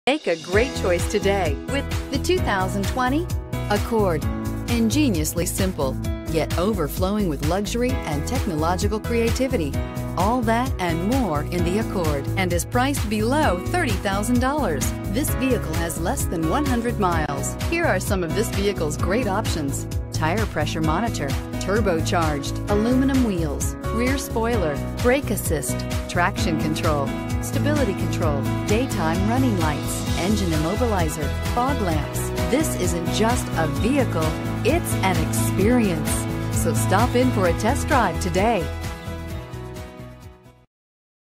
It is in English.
Make a great choice today with the 2020 Accord. Ingeniously simple, yet overflowing with luxury and technological creativity. All that and more in the Accord, and is priced below $30,000. This vehicle has less than 100 miles. Here are some of this vehicle's great options: tire pressure monitor, turbocharged, aluminum wheels, rear spoiler, brake assist, traction control, stability control, daytime running lights, engine immobilizer, fog lamps. This isn't just a vehicle, it's an experience. So stop in for a test drive today.